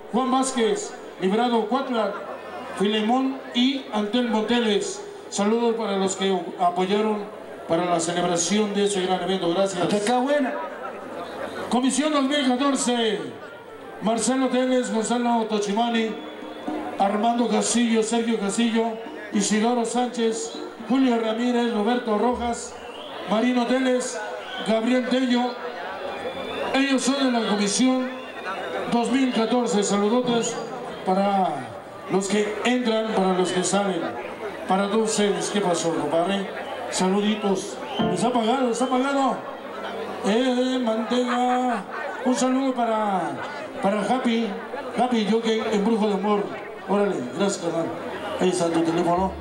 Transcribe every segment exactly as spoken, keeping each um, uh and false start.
Juan Vázquez, Librado Cuatla, Filemón y Antel Moteles. Saludos para los que apoyaron para la celebración de ese gran evento. Gracias. buena. Comisión dos mil catorce. Marcelo Teles, Gonzalo Tochimani, Armando Casillo, Sergio Casillo, Isidoro Sánchez, Julio Ramírez, Roberto Rojas, Marino Teles, Gabriel Tello. Ellos son de la comisión dos mil catorce. Saludotes para los que entran, para los que salen, para todos ustedes. ¿Qué pasó, compadre? Saluditos. ¿Está apagado? ¿Está apagado? Eh, mantenga. Un saludo para, para Happy, Happy Jockey, Embrujo de Amor. Órale, gracias, carnal. Ahí está tu teléfono.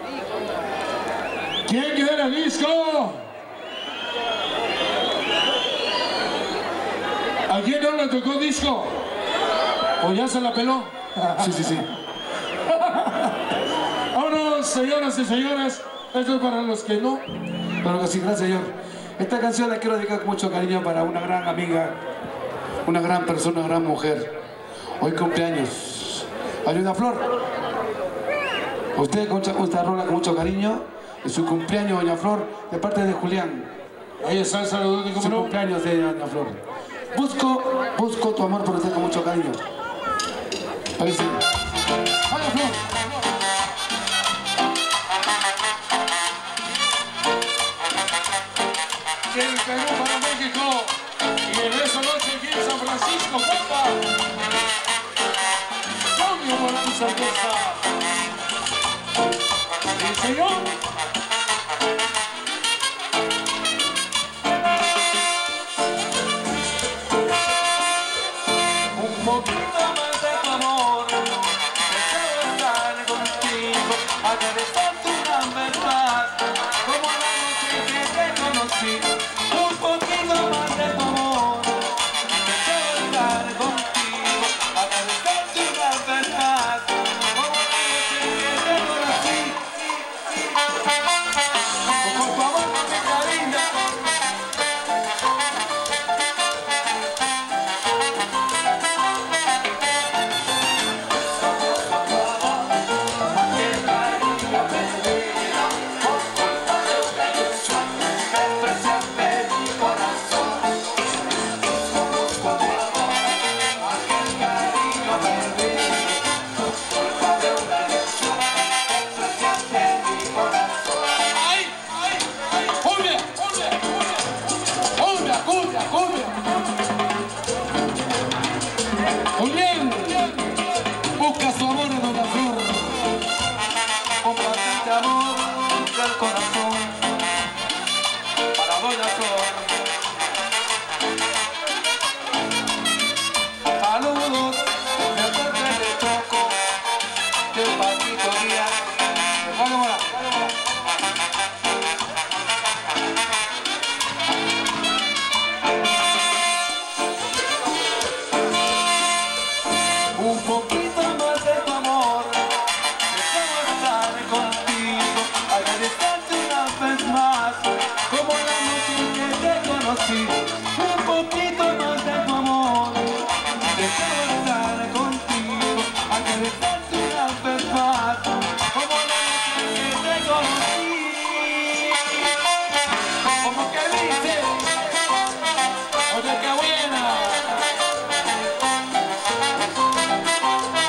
¿Quién quiere disco? ¿A quién no le tocó disco? ¿O ya se la peló? Sí, sí, sí. Vámonos, señoras y señores. Esto es para los que no. Claro que sí, gracias, señor. Esta canción la quiero dedicar con mucho cariño para una gran amiga, una gran persona, una gran mujer. Hoy cumpleaños. Ayuda Flor. Usted escucha esta rola con mucho cariño. Es su cumpleaños, doña Flor, de parte de Julián. Ahí está el saludo de su cumpleaños de doña Flor. Busco, busco tu amor por usted con mucho cariño. Parece. ¡Vaya, Flor! El Perú para México y en esa noche aquí en San Francisco, guapa. Cambio para tu cerveza. Sí, señor. Un poquito más de tu amor, deseo estar contigo, agradecerte una vez más, como la noche que te conocí. Un poquito más de tu amor, deseo estar contigo, agradecerte una vez más, como la noche que te conocí. Con tu amor, con mi cariño. Julián, busca su amor en doña Flor. Compartiste amor del corazón para doña Flor. Saludos de parte de Choco, de Paquito Díaz. Vámonos, vámonos. Un poquito más de tu amor, deseo estar contigo, agradecerte una vez más, como la noche que te conocí. Un poquito más de tu amor, deseo estar contigo, agradecerte una vez más, como la noche que te conocí. Como que dice, oye qué buena.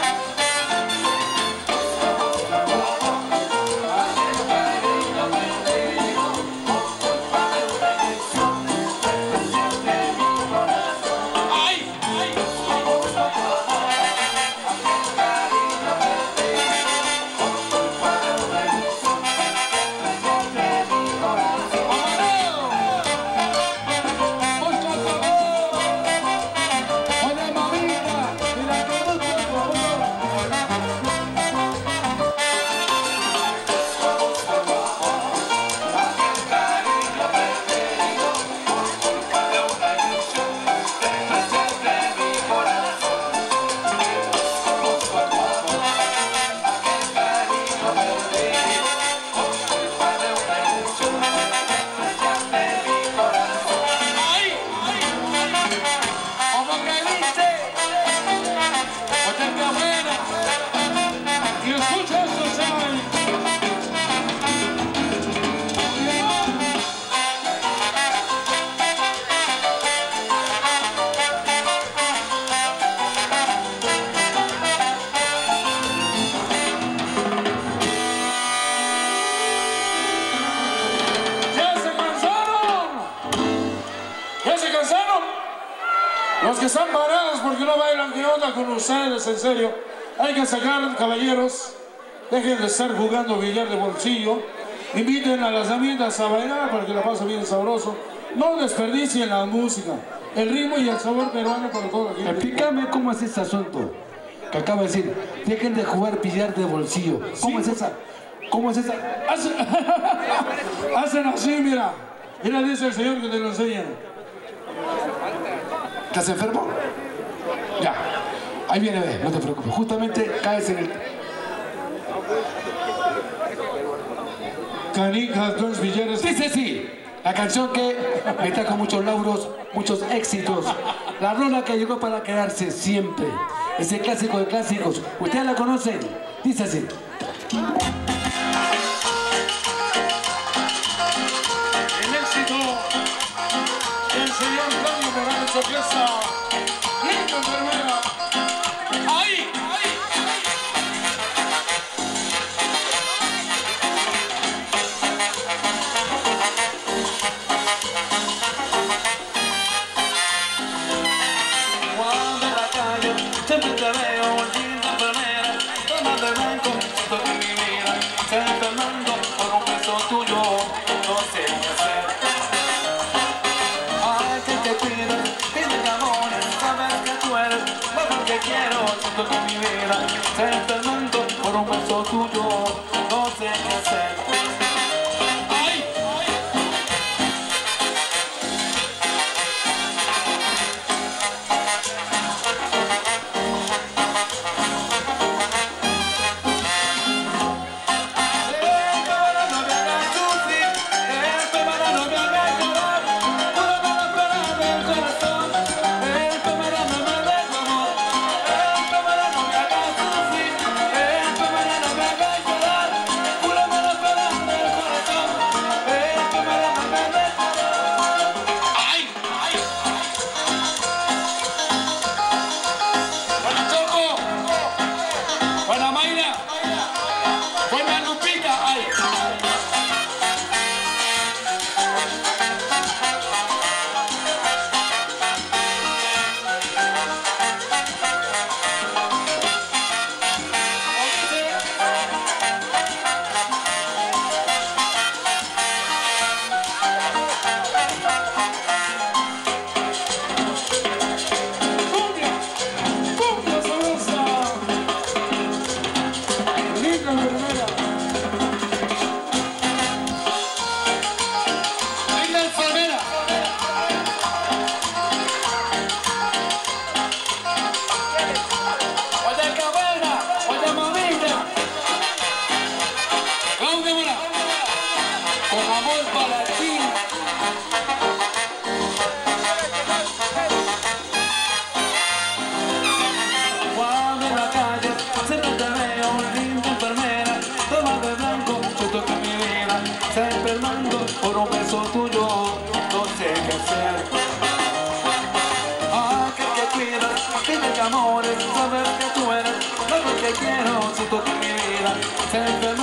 que están parados porque no bailan, ¿qué onda con ustedes? En serio, hay que sacar, caballeros. Dejen de estar jugando billar de bolsillo. Inviten a las amigas a bailar para que la pasen bien sabroso. No desperdicien la música, el ritmo y el sabor peruano para toda la gente. Explícame cómo es ese asunto que acaba de decir. Dejen de jugar billar de bolsillo. ¿Cómo ¿Sí? es esa? ¿Cómo es esa? Hacen, hacen así, mira. Mira, dice el señor que te lo enseña. ¿Estás enfermo? Ya. Ahí viene, ve, no te preocupes. Justamente caes en el... Canicas, dos billares. Dice sí. La canción que me trajo muchos lauros, muchos éxitos. La rola que llegó para quedarse siempre. Ese clásico de clásicos. ¿Ustedes la conocen? Dice así. El éxito del señor Claudio Morales Orquesta. Linda enfermera. ¡Ahí! ¡Ahí! Cuando en la calle siempre te veo, linda enfermera, toma de blanco, siento que mi vida se está enfermando por un beso tuyo, no sé qué hacer. Ay, que te cuides, pide que amores, sabes que tú eres lo que quiero, siento que mi vida se está enfermando por un beso tuyo, no sé qué hacer. Enfermando por un beso tuyo, no sé qué hacer. Ah, que te cuidas, pide que amores, saber que tú eres lo que quiero, siento que mi vida se enferma.